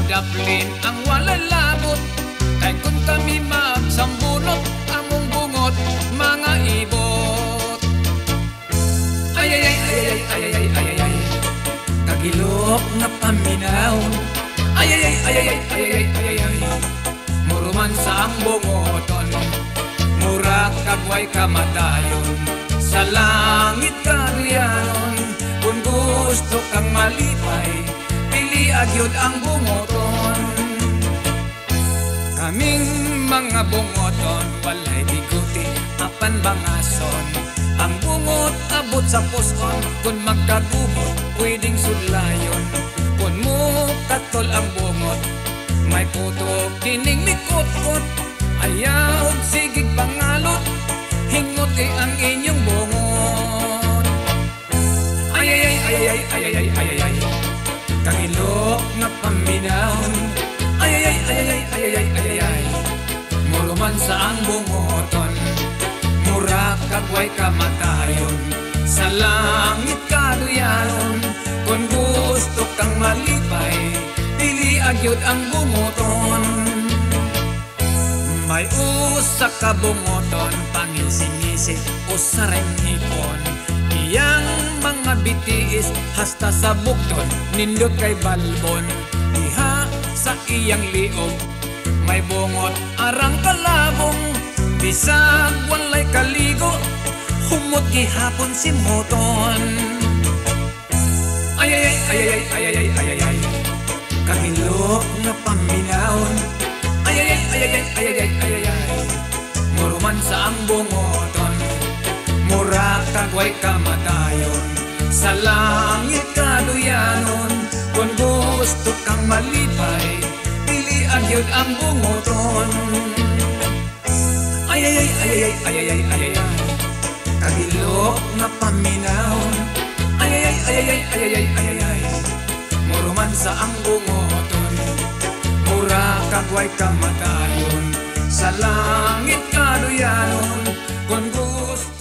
madaplin ang walalabot. Kay kung kami magsambunot, among bungot mga ibot. Ay ay ay ay ay ay ay ay ay ay, kagilok nga paminaw. Ay ay ay ay ay ay ay ay ay ay, muruman sa ang bungoton, mura kagway kamatayon. Sa langit kaduyanon, kung gusto kang malipay, pili agyod ang bungoton. Kaming mga bungoton, walay biguti, apan bangason. Ang bungot abot sa puson, kung magkagubot, pwedeng sudlayon. Kung mo katol ang bungot, may puto kining mikot-kot. Ayaw sigig pangalot, hingot ang inyong bungot. Ay ay ay ay ay ay ay ay ay ay, kagilok nga paminaw. Ay ay ay ay ay ay ay ay ay ay, muruman sa ang bungoton, mura kagway kamatayon. Sa langit kaduyanon, kung gusto kang malipay, pili agyod ang bungoton. May usa ka bungoton, pangising-isip o sareng hipon. Iyang mga bitiis hasta sa bukton, nindot kay balbon. Diha sa iyang liog, may bungot arang kalabong. Bisag walay kaligo, humot gihapon si moton. Ay ay ay ay ay ay ay ay ay ay, kagilok nga paminawon. Ay ay ay ay ay ay ay ay ay ay, muruman sa ang bungoton, mura kagway kamatayon. Sa langit kaduyanon, kung gusto kang malipay, pili agyod ang bungoton. Ay ay ay ay ay ay ay ay ay ay, kagilok nga paminawon. Ay ay ay ay ay ay ay ay ay ay, muruman sa ang bungoton, mura kagway kamatayon. Sa langit kaduyanon, kung gusto